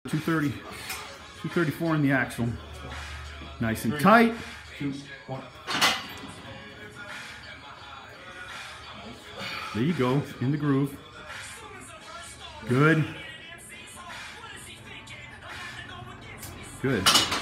230, 234 in the axle. Nice and tight. 2, 1. There you go, in the groove. Good. Good.